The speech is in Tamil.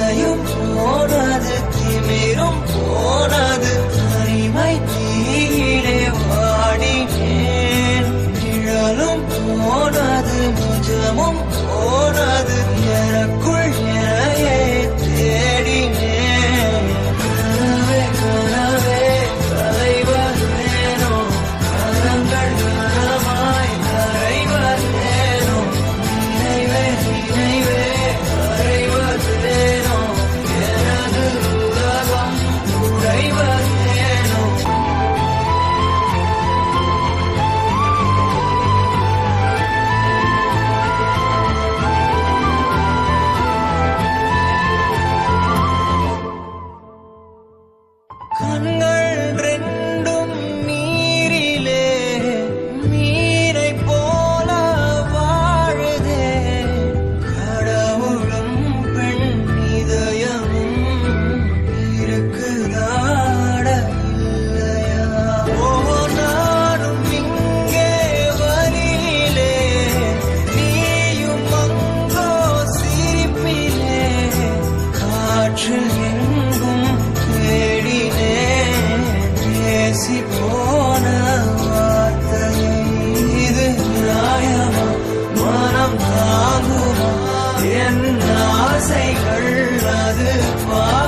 இலையும் போனது திமிரும் போனது தனிமை தீயிலே வாடினேன் நிழலும் போனது நிஜமும் போனது எனக்குள் எனையே தேடினேன் கனவே கனவே கலைவதேனோ கரங்கள் கனமாய் கரைவதேனோ நினைவே நினைவே கரைவதேனோ எனது உலகம் உடைவதேனோ கண்கள் ரெண்டும் நீரிலே மீனை போல வாழுதே கடவுளும் பெண் இதயமும் இருக்குதாட இல்லையா ஓ நானும் இங்கே வழியிலே நீயும் அங்கோ சிரிப்பிலே காற்றில் எங்கும் தேடினேன் பேசி போன வார்த்தையை இது நியாயமா மனம் தாங்குமா என் ஆசைகள் அது